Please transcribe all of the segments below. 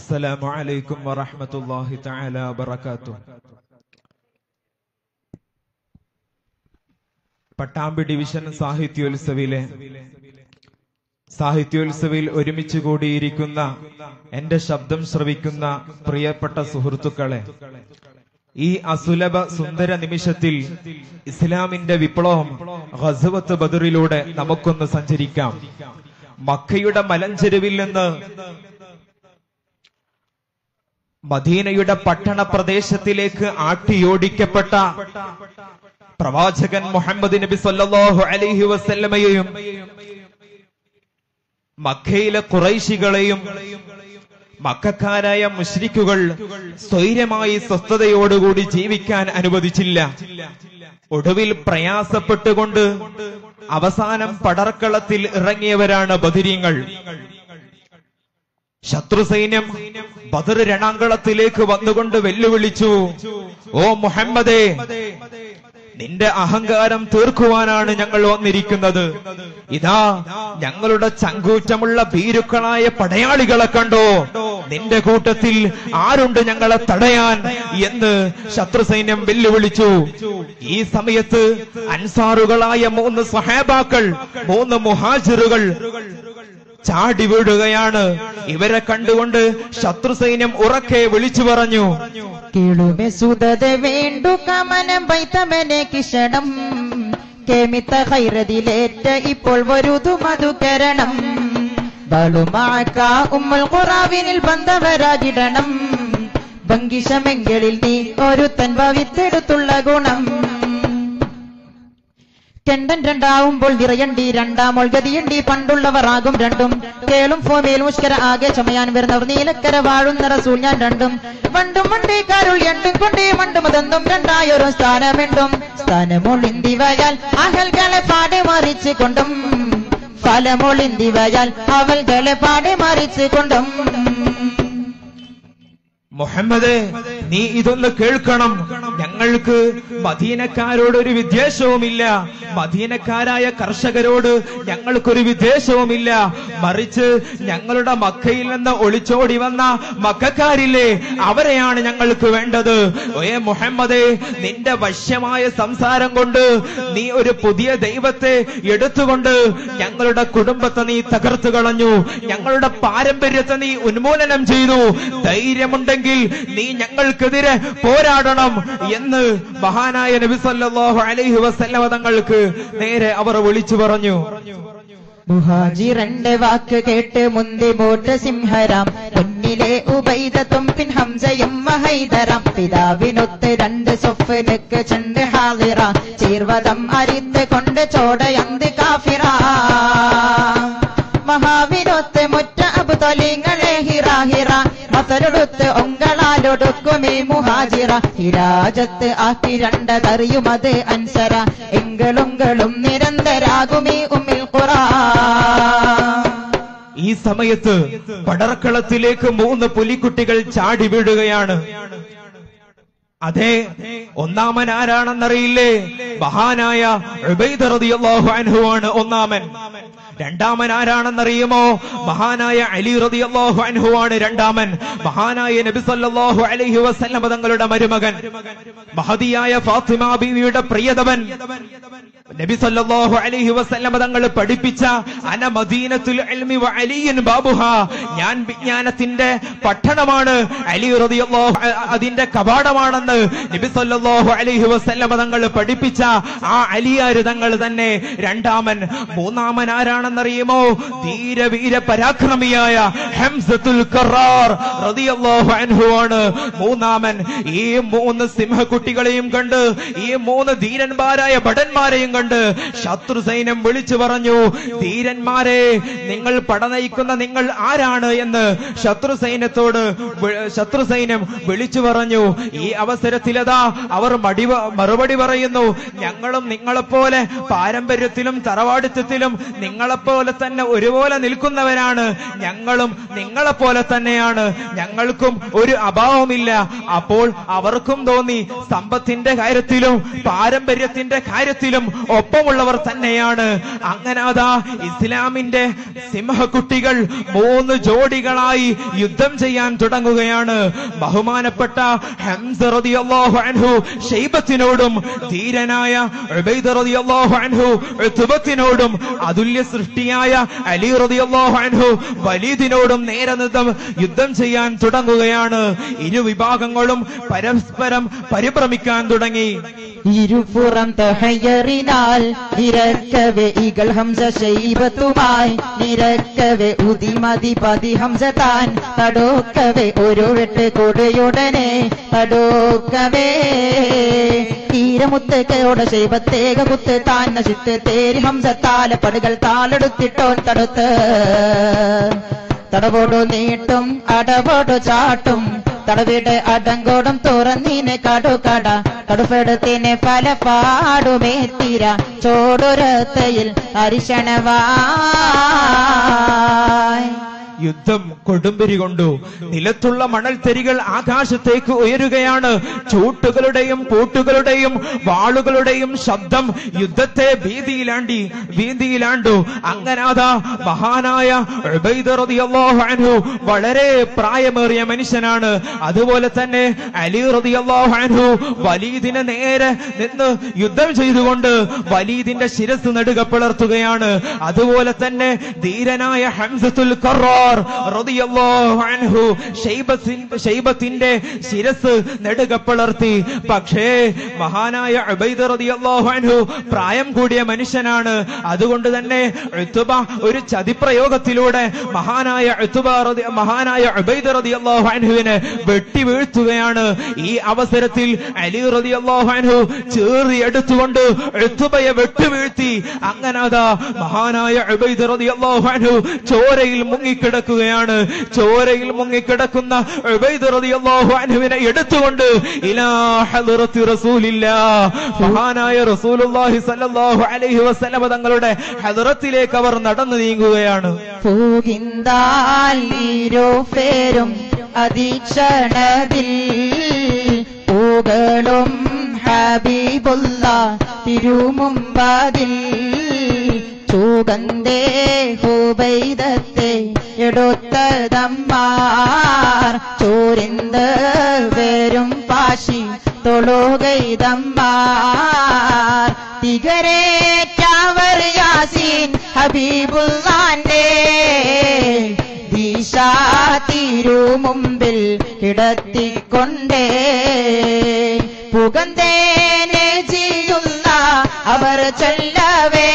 അസ്സലാമു അലൈക്കും വറഹ്മത്തുള്ളാഹി തആല വബറകാതുഹു. പട്ടാമ്പി ഡിവിഷൻ സാഹിത്യോത്സവിൽ ഒരുമിച്ച് കൂടിയിരിക്കുന്ന എന്റെ ശബ്ദം ശ്രവിക്കുന്ന പ്രിയപ്പെട്ട സുഹൃത്തുക്കളെ, ഈ അസുലഭ സുന്ദര നിമിഷത്തിൽ ഇസ്ലാമിന്റെ വിപ്ലവം ഗസ്വത്ത് ബദറിലൂടെ നമുക്കൊന്ന് സഞ്ചരിക്കാം. മക്കയുടെ മലഞ്ചെരുവിൽ നിന്ന് മദീനയുടെ പട്ടണ പ്രദേശത്തിലേക്ക് ആട്ടിയോടിക്കപ്പെട്ട പ്രവാചകൻ മുഹമ്മദ് നബി സല്ലല്ലാഹു അലൈഹി വസല്ലമയെയും മക്കയിലെ ഖുറൈശികളെയും മക്കക്കാരായ മുശ്രിക്കുകൾ സ്വൈര്യമായി സ്വസ്ഥതയോടുകൂടി ജീവിക്കാൻ അനുവദിച്ചില്ല. ഒടുവിൽ പ്രയാസപ്പെട്ടുകൊണ്ട് അവസാനം പടർക്കളത്തിൽ ഇറങ്ങിയവരാണ് ബദരീങ്ങൾ. ശത്രു സൈന്യം ബദർ രണാങ്കളത്തിലേക്ക് വന്നുകൊണ്ട് വെല്ലുവിളിച്ചു, ഓ മുഹമ്മദേ, നിന്റെ അഹങ്കാരം തീർക്കുവാനാണ് ഞങ്ങൾ വന്നിരിക്കുന്നത്. ഇതാ ഞങ്ങളുടെ ചങ്കൂറ്റമുള്ള ഭീരുക്കളായ പടയാളികളെ കണ്ടോ, നിന്റെ കൂട്ടത്തിൽ ആരുണ്ട് ഞങ്ങളെ തടയാൻ എന്ന് ശത്രു സൈന്യം വെല്ലുവിളിച്ചു. ഈ സമയത്ത് അൻസാറുകളായ 3 സ്വഹാബാക്കൾ, 3 മുഹാജിറുകൾ ചാടി വീഴുകയാണ്. ഇവരെ കണ്ടുകൊണ്ട് ശത്രു സൈന്യം ഉറക്കെ വിളിച്ചു പറഞ്ഞു, കേളുമെ സുതത വേണ്ടു കമനം വൈത്തമനെ കിഷണം കേമിത്ത ഹൈറതിലേറ്റ ഇപ്പോൾ വരുതു മധുകരണം ബളുമാക്ക ഉമ്മുൽ ഖുറാവിനിൽ ബന്ധവരാകിടണം ഭംഗിഷമെങ്കിൽ നീ ഒരു തൻഭവിത്തെടുത്തുള്ള ഗുണം കെണ്ടൻ രണ്ടാവുമ്പോൾ നിറയണ്ടി രണ്ടാമോൾ ഗതിയണ്ടി പണ്ടുള്ളവർ ആകും രണ്ടും കേളും ഫോമേൽ മുഷ്കര ആകെ ചമയാൻ വരുന്നവർ നീലക്കര വാഴുന്ന റസൂൽ ഞാൻ രണ്ടും വണ്ടും മണ്ടേ കാരുൾ എണ്ടും കൊണ്ടേ മണ്ടുമതെന്നും രണ്ടായൊരു സ്ഥാനമെണ്ടും സ്ഥാനമൊളിന്തിവയാൽ അഹൽകളെ പാടെ മറിച്ചു കൊണ്ടും ഫലമൊളിന്തിവയാൽ അവൽകളെ പാടെ മറിച്ചു കൊണ്ടും. മുഹമ്മദേ, നീ ഇതൊന്ന് കേൾക്കണം. ഞങ്ങൾക്ക് മദീനക്കാരോടൊരു വിദ്വേഷവുമില്ല, മദീനക്കാരായ കർഷകരോട് ഞങ്ങൾക്കൊരു വിദ്വേഷവുമില്ല. മറിച്ച് ഞങ്ങളുടെ മക്കയിൽ നിന്ന് ഒളിച്ചോടി വന്ന മക്കക്കാരില്ലേ, അവരെയാണ് ഞങ്ങൾക്ക് വേണ്ടത്. ഏ മുഹമ്മദേ, നിന്റെ വശ്യമായ സംസാരം കൊണ്ട് നീ ഒരു പുതിയ ദൈവത്തെ എടുത്തുകൊണ്ട് ഞങ്ങളുടെ കുടുംബത്തെ നീ തകർത്തു കളഞ്ഞു, ഞങ്ങളുടെ പാരമ്പര്യത്തെ നീ ഉന്മൂലനം ചെയ്തു. ധൈര്യമുണ്ടെങ്കിൽ നീ ഞങ്ങൾക്കെതിരെ പോരാടണം എന്ന് മഹാനായ നബി സല്ലല്ലാഹു അലൈഹി വസല്ലമ തങ്ങൾക്ക് നേരെ അവർ വിളിച്ചു പറഞ്ഞു. മുഹാജിറന്റെ വാക്ക് കേട്ട് മുന്തി മോട്ട് സിംഹരാം മുന്നിലെ ഉബൈദത്തും പിൻ ഹംസയും മഹൈദറാം പിതാവിനൊത്ത് 2 സൊഫ്ഫിലേക്ക് ചെണ്ട് ഹാളിറ ചീർവതം അരിത്ത് കൊണ്ട് ചോടയന്ത് കാഫിറ മഹാവിനൊത്ത് മുറ്റ അബ്തലിങ്ങളെ ഹിറാഹിറ മസലൊടുത്ത് ഒങ്കളാലൊടുക്കുമീ മുഹാജിറ ഹിരാജത്ത് ആക്കി 2 തറിയുമത് അൻസര എങ്കളും നിരന്തരാകുമീ ഉമ്മിൽ ഖുറാ. ഈ സമയത്ത് പടർക്കളത്തിലേക്ക് 3 പുലിക്കുട്ടികൾ ചാടി വീഴുകയാണ്. അതെ, ഒന്നാമൻ ആരാണെന്നറിയില്ലേ? മഹാനായ ഉബൈദ റളിയല്ലാഹു അൻഹു ആണ് ഒന്നാമൻ. രണ്ടാമൻ ആരാണെന്നറിയുമോ? മഹാനായ അലി റളിയല്ലാഹു അൻഹു ആണ് രണ്ടാമൻ. മഹാനായ നബി സല്ലല്ലാഹു അലൈഹി വസല്ലം തങ്ങളുടെ മരുമകൻ, മഹദിയായ ഫാത്തിമ ബീവിയുടെ പ്രിയതമൻ, നബി സല്ലല്ലാഹു അലൈഹി വസല്ലം തങ്ങൾ പഠിപ്പിച്ച അന മദീനത്തുൽ ഇൽമി വ അലിയൻ ബാബുഹാ, ഞാൻ വിജ്ഞാനത്തിന്റെ പട്ടണമാണ്, അലി റളിയല്ലാഹു അതിന്റെ കവാടമാണെന്ന് നബി സല്ലല്ലാഹു അലൈഹി വസല്ലം തങ്ങൾ പഠിപ്പിച്ച ആ അലിയാർ തങ്ങൾ തന്നെ രണ്ടാമൻ. മൂന്നാമൻ ആരാണെന്നറിയുമോ? ധീരവീര പരാക്രമിയായ ഹംസത്തുൽ കറാർ റളിയല്ലാഹു അൻഹു ആണ് മൂന്നാമൻ. ഈ 3 സിംഹക്കുട്ടികളെയും കണ്ട്, ഈ 3 ധീരന്മാരായ ഭടന്മാരെയും കണ്ട് ശത്രു സൈന്യം വിളിച്ചു പറഞ്ഞു, ധീരന്മാരെ, നിങ്ങൾ പടനയിക്കുന്ന നിങ്ങൾ ആരാണ് എന്ന് ശത്രു സൈന്യം വിളിച്ചു പറഞ്ഞു. ഈ അവസരത്തിലതാ അവർ മറുപടി പറയുന്നു, ഞങ്ങളും നിങ്ങളെപ്പോലെ പാരമ്പര്യത്തിലും തറവാടിത്തത്തിലും നിങ്ങളെ നിങ്ങളെപ്പോലെ തന്നെ ഒരുപോലെ നിൽക്കുന്നവരാണ്, ഞങ്ങളും നിങ്ങളെപ്പോലെ തന്നെയാണ്, ഞങ്ങൾക്കും ഒരു അഭാവമില്ല. അപ്പോൾ അവർക്കും തോന്നി സമ്പത്തിന്റെ കാര്യത്തിലും പാരമ്പര്യത്തിന്റെ കാര്യത്തിലും ഒപ്പമുള്ളവർ തന്നെയാണ്. അങ്ങനെ അതാ ഇസ്ലാമിന്റെ സിംഹക്കുട്ടികൾ 3 ജോഡികളായി യുദ്ധം ചെയ്യാൻ തുടങ്ങുകയാണ്. ബഹുമാനപ്പെട്ട ഹംസ റളിയല്ലാഹു അൻഹു ഷൈബത്തിനോടും ധീരനായ ഉബൈദ റളിയല്ലാഹു അൻഹു ഉത്ബത്തിനോടും അതുല്യ സൃഷ്ടിയായ അലി റളിയല്ലാഹു അൻഹു വലീദിനോടും നേരെ യുദ്ധം ചെയ്യാൻ തുടങ്ങുകയാണ്. ഇരു വിഭാഗങ്ങളും പരസ്പരം പരിഭ്രമിക്കാൻ തുടങ്ങി. ഇരുപുറം തഹയ്യറിനാൽ നിരക്കവെ ഇകൾ ഹംസ ഷൈബത്തുമായി നിരക്കവെ ഉദിമതിപതി ഹംസ താൻ തടോക്കവെ ഒരു വെട്ട് കൊടുയുടനെ തടോക്കവേ തീരമുത്തക്കയോടെ ഷൈബത്തേക കുത്ത് താൻ നശിത്ത് തേരി ഹംസ താലപ്പടുകൾ താലെടുത്തിട്ടോൻ തടുത്ത് തടവോടു നീട്ടും അടവോടു ചാട്ടും തടവിട് അടങ്കോടും തുറന്നീനെ കടുകട കടുപ്പെടുത്തിന് പല പാടുമേ തീര ചോടൊരത്തയിൽ അരിശണവായി. യുദ്ധം കൊടുമ്പിരി കൊണ്ടു. നിലത്തുള്ള മണൽത്തരികൾ ആകാശത്തേക്ക് ഉയരുകയാണ്. ചൂട്ടുകളുടെയും പൂട്ടുകളുടെയും വാളുകളുടെയും ശബ്ദം യുദ്ധത്തെ ഭീതിയിലാണ്ടു. അങ്ങനാതാ മഹാനായ ഉബൈദ റളിയല്ലാഹു അൻഹു വളരെ പ്രായമേറിയ മനുഷ്യനാണ്. അതുപോലെ തന്നെ അലി റളിയല്ലാഹു അൻഹു വലീദിനെ നേരെ നിന്ന് യുദ്ധം ചെയ്തുകൊണ്ട് വലീദിന്റെ ശിരസ് നെടുക പിളർത്തുകയാണ്. അതുപോലെ തന്നെ ധീരനായ ഹംസത്തുൽ ഖറാർ റളിയല്ലാഹു അൻഹു ഷൈബത്തിന്റെ ശിരസ് നെടുക പിളർത്തി. പക്ഷേ മഹാനായ ഉബൈദ റളിയല്ലാഹു അൻഹു പ്രായം കൂടിയ മനുഷ്യനാണ്. അതുകൊണ്ട് തന്നെ ഉത്ബ ഒരു ചതിപ്രയോഗത്തിലൂടെ മഹാനായ ഉബൈദ റളിയല്ലാഹു അൻഹുവിനെ വെട്ടി വീഴ്ത്തുകയാണ്. ഈ അവസരത്തിൽ അലി റളിയല്ലാഹു അൻഹു ചീറിയെടുത്തുകൊണ്ട് ഉത്ബയെ വെട്ടുവീഴ്ത്തി. അങ്ങനെ അതാ മഹാനായ ഉബൈദ റളിയല്ലാഹു അൻഹു ചോരയിൽ മുങ്ങിക്കിടക്കുകയാണ്. ചോരയിൽ മുങ്ങിക്കിടക്കുന്ന ഉബൈദ റളിയല്ലാഹു അൻഹുവിനെ എടുത്തുകൊണ്ട് ഇലാ ഹദ്റത്തി റസൂലില്ലാഹ് മഹാനായ റസൂലുള്ളാഹി സ്വല്ലല്ലാഹു അലൈഹി വസല്ലം തങ്ങളുടെ ഹദ്റത്തിലേക്ക് അവർ നടന്നു നീങ്ങുകയാണ്. പൂകിന്താലിരോഫേരും അതീക്ഷണതിൽ പൂകളും ഹബീബുള്ള തിരുമുമ്പതിൽ ചൂകന്തേ ഹുബൈദത്തെ എടുത്തതമ്മാർ ചോരിന്ത് വരും പാശി തൊഴുകൈതമ്മാർ തികരേറ്റവർ യാസീൻ ഹബീബുള്ളാന്റെ ദിശ തിരുമുമ്പിൽ കിടത്തിക്കൊണ്ടേ പുകന്തേനെ ചെയ്യുന്ന അവർ ചൊല്ലവേ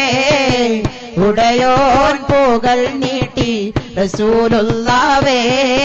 ഉടയോൻ പുകൾ നീട്ടി റസൂലുള്ളാഹേ.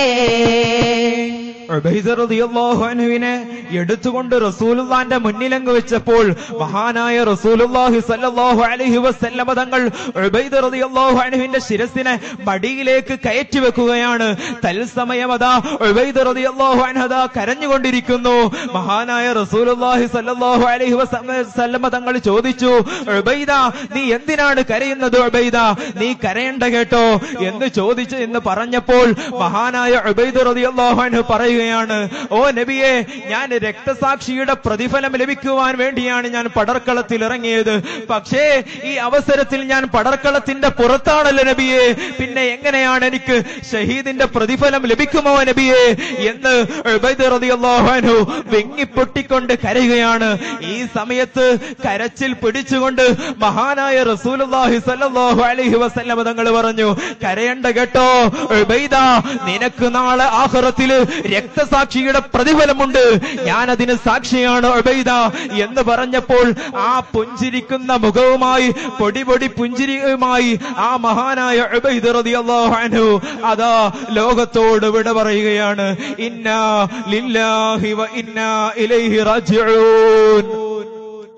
ഉബൈദ റളിയല്ലാഹു അൻഹുവിനെ എടുത്തുകൊണ്ട് റസൂലുള്ളാന്റെ മുന്നിലങ്ങ് വെച്ചപ്പോൾ മഹാനായ റസൂലുള്ളാഹി സ്വല്ലല്ലാഹു അലൈഹി വസല്ലം തങ്ങൾ ഉബൈദ റളിയല്ലാഹു അൻഹുവിന്റെ ശിരസിനെ മടിയിലേക്ക് കയറ്റി വെക്കുകയാണ്. തൽസമയം അതാ ഉബൈദ റളിയല്ലാഹു അൻഹു അതാ കരഞ്ഞുകൊണ്ടിരിക്കുന്നു. മഹാനായ റസൂലുള്ളാഹി സ്വല്ലല്ലാഹു അലൈഹി വസല്ലം തങ്ങൾ ചോദിച്ചു, ഉബൈദ നീ എന്തിനാണ് കരയുന്നത്? ഉബൈദ നീ കരയണ്ട കേട്ടോ എന്ന് പറഞ്ഞപ്പോൾ മഹാനായ ഉബൈദ റളിയല്ലാഹു അൻഹു പറയുക, ഓ നബിയെ, ഞാൻ രക്തസാക്ഷിയുടെ പ്രതിഫലം ലഭിക്കുവാൻ വേണ്ടിയാണ് ഞാൻ പടർക്കളത്തിൽ ഇറങ്ങിയത്. പക്ഷേ ഈ അവസരത്തിൽ ഞാൻ പടർക്കളത്തിന്റെ പുറത്താണല്ലോ നബിയെ, പിന്നെ എങ്ങനെയാണ് എനിക്ക് ഷഹീദിന്റെ പ്രതിഫലം ലഭിക്കുമോ നബിയെ എന്ന് ഉബൈദ റളിയല്ലാഹു അൻഹു വെങ്ങിപ്പൊട്ടിക്കൊണ്ട് കരയുകയാണ്. ഈ സമയത്ത് കരച്ചിൽ പിടിച്ചുകൊണ്ട് മഹാനായ റസൂലുള്ളാഹി സ്വല്ലല്ലാഹു അലൈഹി വസല്ലം തങ്ങൾ പറഞ്ഞു, കരയണ്ട കേട്ടോ ഉബൈദ, നിനക്ക് നാളെ ആഖിറത്തിൽ രക്തസാക്ഷിയുടെ പ്രതിഫലമുണ്ട്, ഞാനതിന് സാക്ഷിയാണ് ഉബൈദ എന്ന് പറഞ്ഞപ്പോൾ ആ പുഞ്ചിരിക്കുന്ന മുഖവുമായി പൊടി പുഞ്ചിരിയുമായി ആ മഹാനായ ഉബൈദ റളിയല്ലാഹു അൻഹു അതാ ലോകത്തോട് വിട പറയുകയാണ്. ഇന്നാ ലില്ലാഹി വ ഇന്നാ ഇലൈഹി റാജിഊൻ.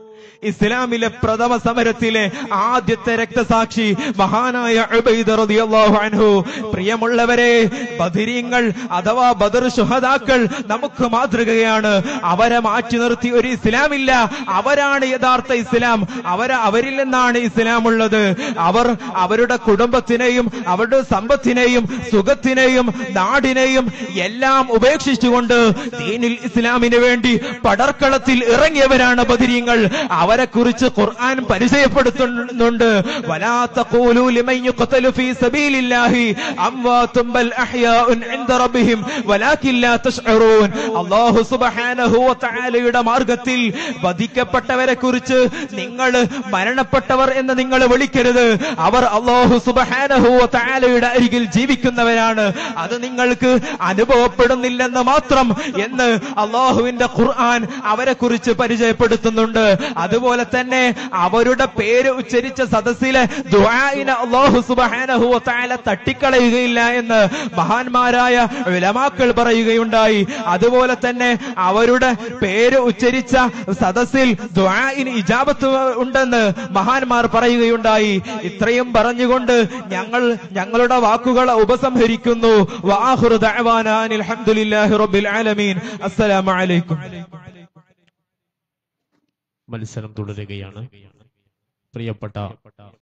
ഇസ്ലാമിലെ പ്രഥമ സമരത്തിലെ ആദ്യത്തെ രക്തസാക്ഷി മഹാനായ ഉബൈദ റളിയല്ലാഹു അൻഹു. പ്രിയമുള്ളവരെ, ബദരീങ്ങൾ അഥവാ ബദർ ശുഹദാക്കൾ നമുക്ക് മാതൃകയാണ്. അവരെ മാറ്റി നിർത്തി ഒരു ഇസ്ലാമില്ല. അവരാണ് യഥാർത്ഥ ഇസ്ലാം. അവരിൽ നിന്നാണ് ഇസ്ലാം ഉള്ളത്. അവർ അവരുടെ കുടുംബത്തിനെയും അവരുടെ സമ്പത്തിനെയും സുഖത്തിനെയും നാടിനെയും എല്ലാം ഉപേക്ഷിച്ചുകൊണ്ട് ദീനുൽ ഇസ്ലാമിന് വേണ്ടി പടർക്കളത്തിൽ ഇറങ്ങിയവരാണ് ബദരീങ്ങൾ. അവരെ കുറിച്ച് ഖുർആൻ പരിചയപ്പെടുത്തുന്നുണ്ട്. വലാ തഖൂലു ലിമൻ യുഖ്തലു ഫീ സബീലില്ലാഹി അംവാതും ബൽ അഹ്യാഉൻ ഇൻദ റബ്ബിഹിം വലാകിൻ ലാ തശ്ഉറൂൻ. അല്ലാഹു സുബ്ഹാനഹു വ തആലയുടെ മാർഗ്ഗത്തിൽ വധിക്കപ്പെട്ടവരെ കുറിച്ച് നിങ്ങൾ മരണപ്പെട്ടവർ എന്ന് നിങ്ങൾ വിളിക്കരുത്. അവർ അല്ലാഹു സുബ്ഹാനഹു വ തആലയുടെ അരികിൽ ജീവിക്കുന്നവരാണ്. അത് നിങ്ങൾക്ക് അനുഭവപ്പെടുന്നില്ലെന്ന് മാത്രം എന്ന് അല്ലാഹുവിന്റെ ഖുർആൻ അവരെ കുറിച്ച് പരിചയപ്പെടുത്തുന്നുണ്ട്. അതുപോലെ തന്നെ അവരുടെ പേര് ഉച്ചരിച്ച സദസ്സിലെ ദുആഇനെ അല്ലാഹു സുബ്ഹാനഹു വ തആല തട്ടിക്കളയുകയില്ല എന്ന് മഹാന്മാരായ ഉലമാക്കൾ പറയുകയുണ്ടായി. അതുപോലെ തന്നെ അവരുടെ പേര് ഉച്ചരിച്ച സദസ്സിൽ ദുആഇന് ഇജാബത്ത് ഉണ്ടെന്ന് മഹാന്മാർ പറയുകയുണ്ടായി. ഇത്രയും പറഞ്ഞുകൊണ്ട് ഞങ്ങളുടെ വാക്കുകളെ ഉപസംഹരിക്കുന്നു. വആഖിറു ദഅവാനാ അൽഹംദുലില്ലാഹി റബ്ബിൽ ആലമീൻ. അസ്സലാമു അലൈക്കും. മത്സരം തുടരുകയാണ്. പ്രിയപ്പെട്ട